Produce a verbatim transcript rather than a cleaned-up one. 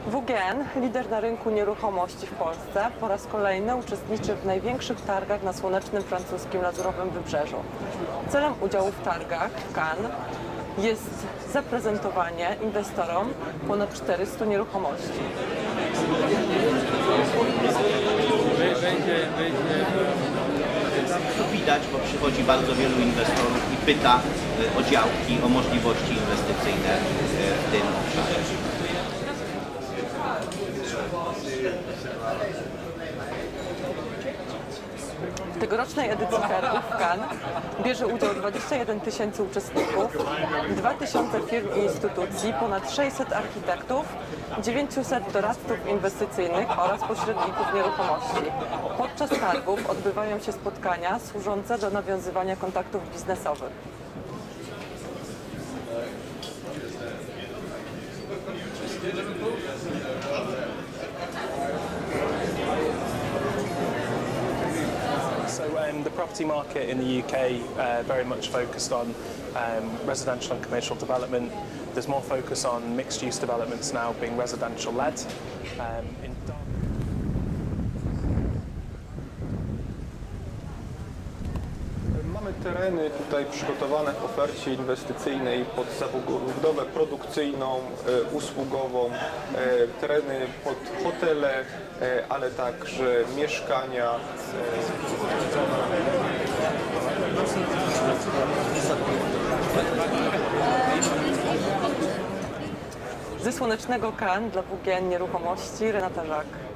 W G N, lider na rynku nieruchomości w Polsce, po raz kolejny uczestniczy w największych targach na słonecznym francuskim Lazurowym Wybrzeżu. Celem udziału w targach w Cannes jest zaprezentowanie inwestorom ponad czterystu nieruchomości. To widać, bo przychodzi bardzo wielu inwestorów i pyta o działki, o możliwości inwestycyjne w tym obszarze. W tegorocznej edycji targów w Cannes bierze udział dwadzieścia jeden tysięcy uczestników, dwa tysiące firm i instytucji, ponad sześćset architektów, dziewięciuset doradców inwestycyjnych oraz pośredników nieruchomości. Podczas targów odbywają się spotkania służące do nawiązywania kontaktów biznesowych. So um, the property market in the U K uh, very much focused on um, residential and commercial development. There's more focus on mixed-use developments now being residential-led. Um, in Mamy tereny tutaj przygotowane w ofercie inwestycyjnej pod zabudowę produkcyjną, usługową, tereny pod hotele, ale także mieszkania. Ze słonecznego Cannes dla W G N Nieruchomości Renata Żak.